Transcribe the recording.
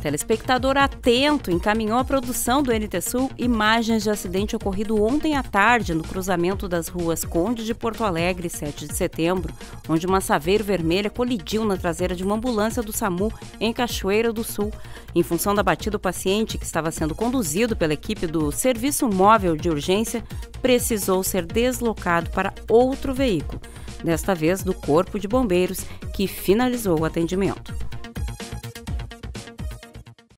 Telespectador atento encaminhou à produção do NT Sul imagens de acidente ocorrido ontem à tarde no cruzamento das ruas Conde de Porto Alegre e 7 de Setembro, onde uma Saveiro vermelha colidiu na traseira de uma ambulância do Samu em Cachoeira do Sul. Em função da batida, o paciente, que estava sendo conduzido pela equipe do Serviço Móvel de Urgência, precisou ser deslocado para outro veículo, desta vez do Corpo de Bombeiros, que finalizou o atendimento.